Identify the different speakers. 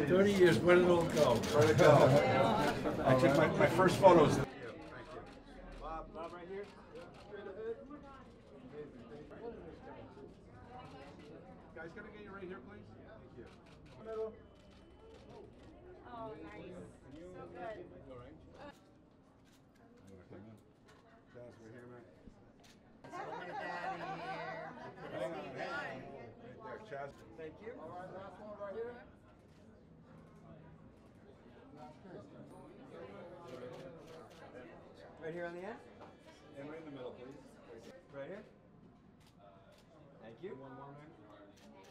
Speaker 1: 30 years, where did it all go?
Speaker 2: Where'd it go? I took my first photos. Thank you. Bob right here. Straight ahead. Guys, can I get you right here, please? Thank you. Middle.
Speaker 3: Oh, nice. So good.
Speaker 2: All right. Chazz, we're here, man. Hang on. Right there, Chazz. Thank you. All right, last one right here.
Speaker 4: Right here on the end?
Speaker 2: And right in the middle, please.
Speaker 4: Right here? Thank you.
Speaker 2: One more, man.